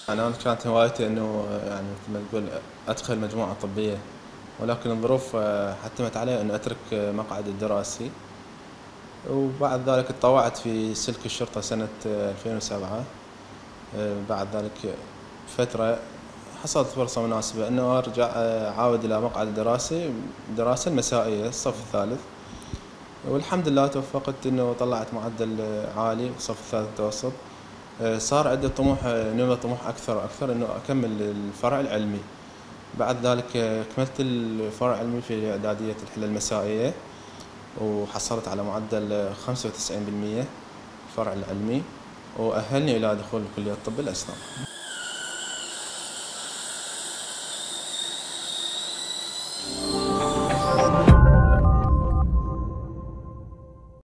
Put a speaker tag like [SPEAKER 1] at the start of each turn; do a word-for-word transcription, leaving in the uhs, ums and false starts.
[SPEAKER 1] يعني أنا كانت هوايتي إنه يعني مثل ما تقول أدخل مجموعة طبية، ولكن الظروف حتمت علي أن أترك مقعدي الدراسي، وبعد ذلك تطوعت في سلك الشرطة سنة ألفين وسبعة. بعد ذلك فترة حصلت فرصة مناسبة إنه أرجع أعاود إلى مقعد الدراسي الدراسة المسائية الصف الثالث، والحمد لله توفقت إنه طلعت معدل عالي الصف الثالث متوسط. صار عندي طموح نمى طموح أكثر وأكثر إنه أكمل الفرع العلمي. بعد ذلك كملت الفرع العلمي في إعدادية الحلة المسائية، وحصلت على معدل خمسة وتسعين بالمئة الفرع العلمي، وأهلني إلى دخول كلية طب الأسنان.